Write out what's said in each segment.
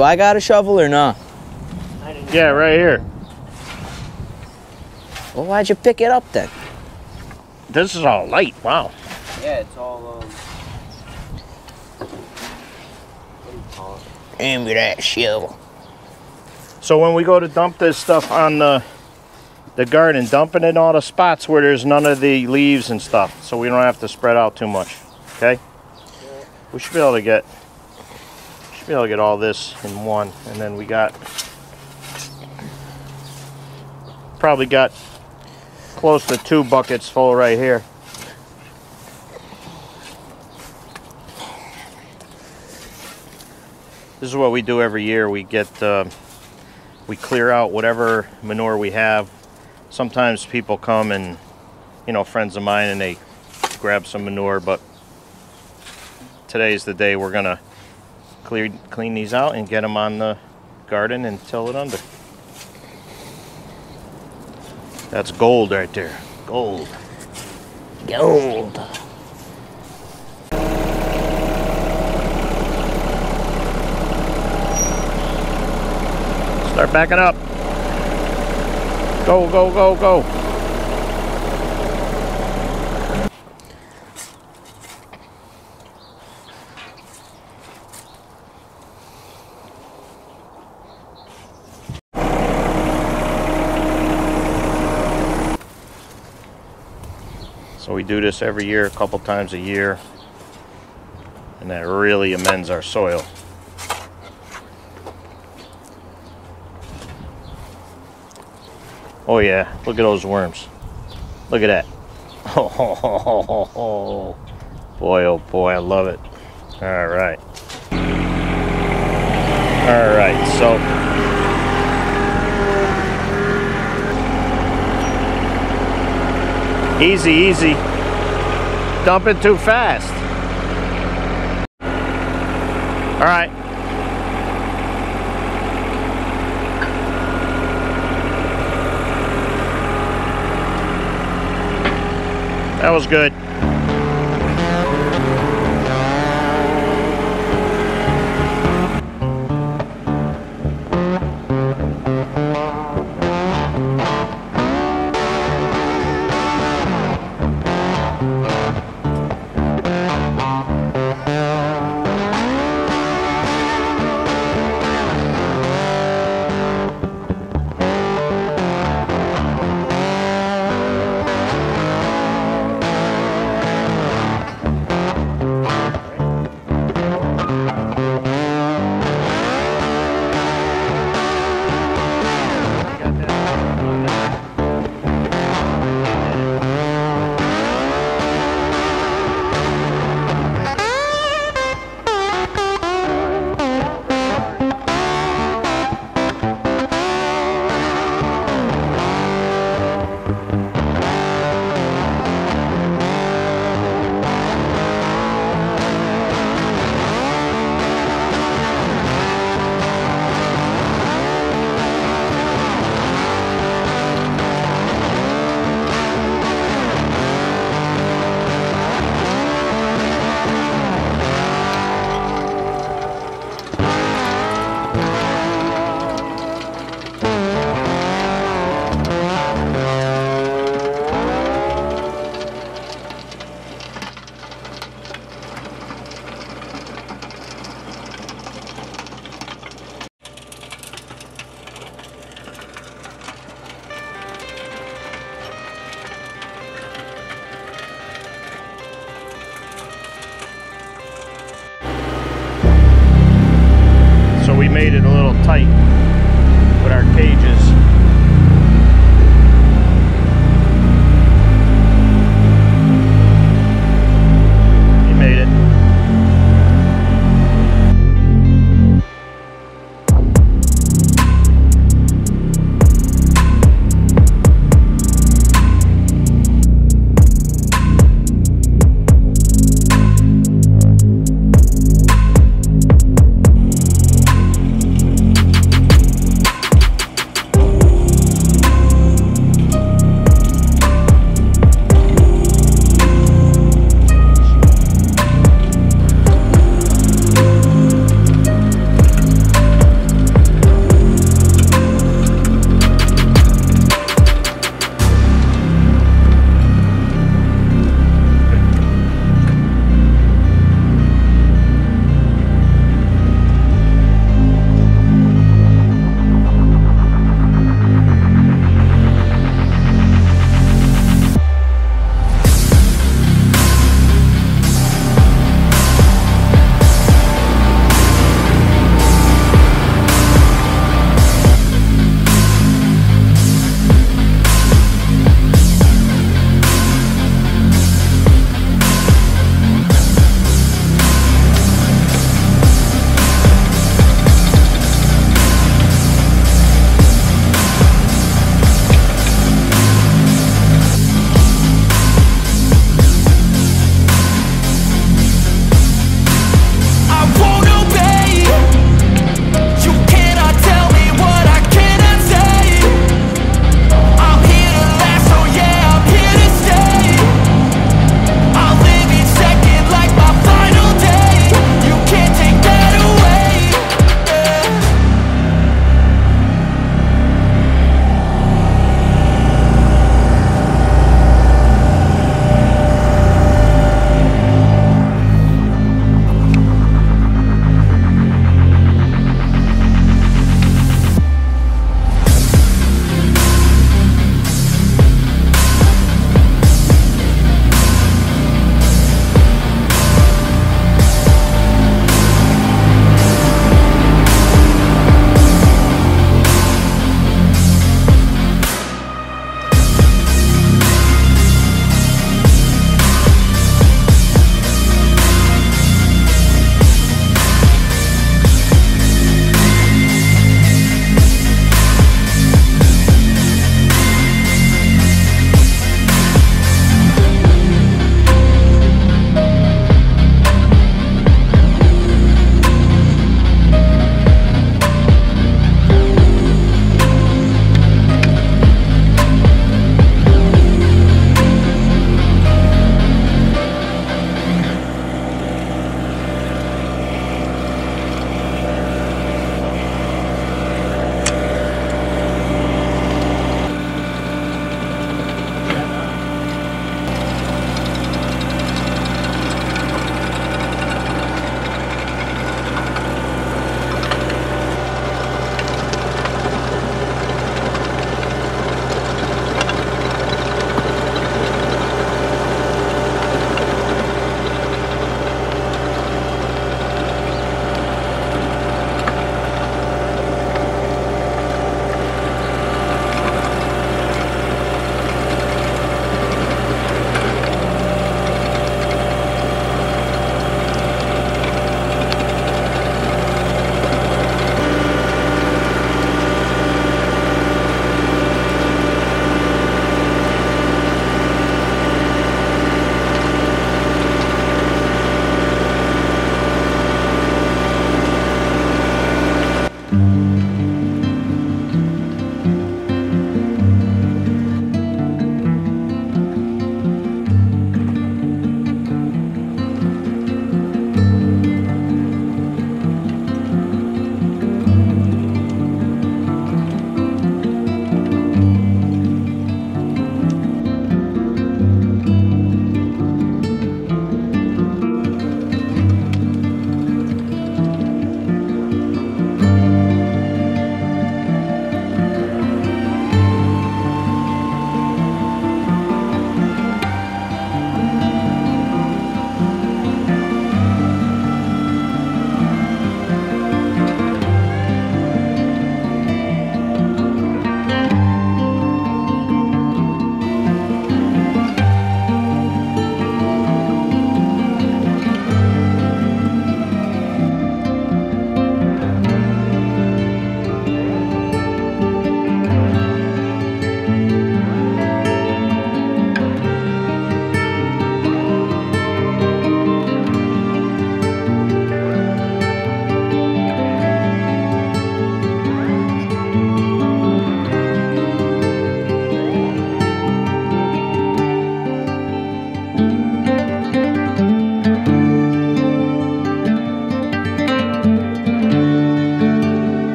Do I got a shovel or not? Yeah, right here. Well, why'd you pick it up then? This is all light. Wow. Yeah, it's all, what do you call it? Hand me that shovel. So when we go to dump this stuff on the garden, dump it in all the spots where there's none of the leaves and stuff, so we don't have to spread out too much. Okay? Yeah. We should be able to get all this in one, and then we probably got close to 2 buckets full right here. This is what we do every year. We clear out whatever manure we have. Sometimes people come and, you know, friends of mine, and they grab some manure, but today's the day we're gonna clean these out and get them on the garden and till it under. That's gold right there. Gold. Gold. Start backing up. Go, go, go, go. So we do this every year, a couple times a year, and that really amends our soil. Oh yeah, look at those worms. Look at that. Oh boy, I love it. All right. All right, so easy, easy. Dump it too fast. All right. That was good. We made it a little tight with our cages. We made it.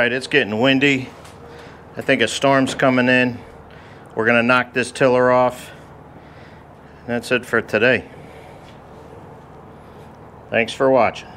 right, it's getting windy. I think a storm's coming in. We're gonna knock this tiller off. That's it for today. Thanks for watching.